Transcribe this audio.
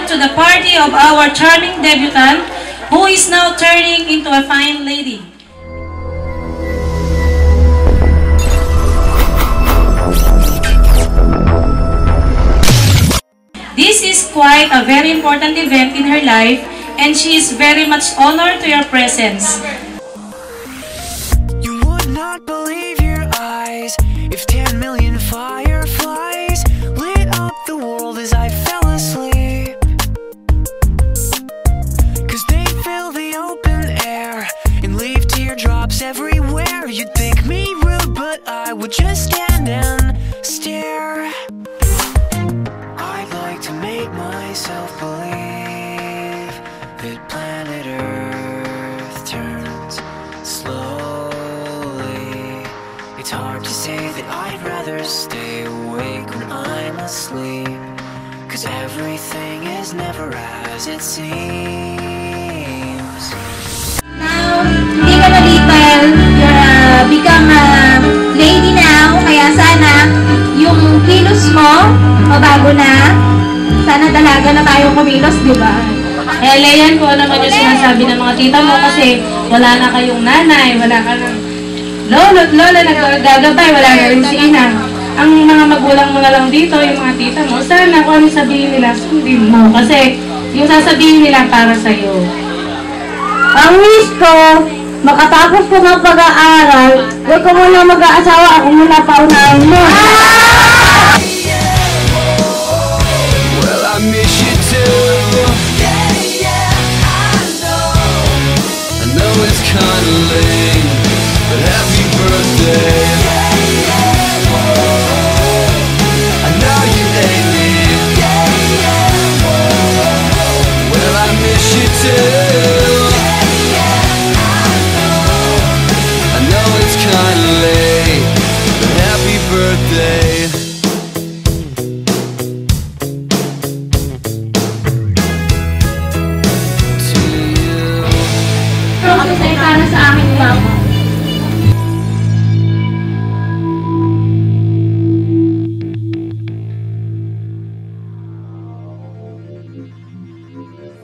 welcome to the party of our charming debutante, who is now turning into a fine lady. This is quite a very important event in her life, and she is very much honored to your presence. You would not believe your eyes if 10 million fireflies lit up the world as I fell asleep. 'Cause they fill the open air and leave teardrops everywhere. You'd think me rude, but I would just stand and stare. I'd like to make myself believe that planet Earth turns slowly. It's hard to say that I'd rather stay awake when I'm asleep, 'cause everything is never as it seems. Now, hindi ka na legal, you're become a lady now, kaya sana yung kilos mo, mabago na. Sana dalaga na tayo kumilos, di ba? Eh, Leyan, kung ano naman yung sinasabi ng mga tita mo kasi wala na kayong nanay, wala ka ng lolo at lola nagagabay, wala na rin si ina. Ang mga magulang mo na lang dito, yung mga tita mo, sana kung ano sabihin nila, sundin mo. Kasi yung sasabihin nila para sa'yo. Ang wish ko, makatapos ko ng pag-aaral, huwag ko muna mag-aasawa, ako muna paunahin mo. Well, I miss you too. I know it's kinda late, but happy birthday. I know you hate me. Well, I miss you too. I know it's kinda late, but happy birthday. Pero kasi para sa akin lang,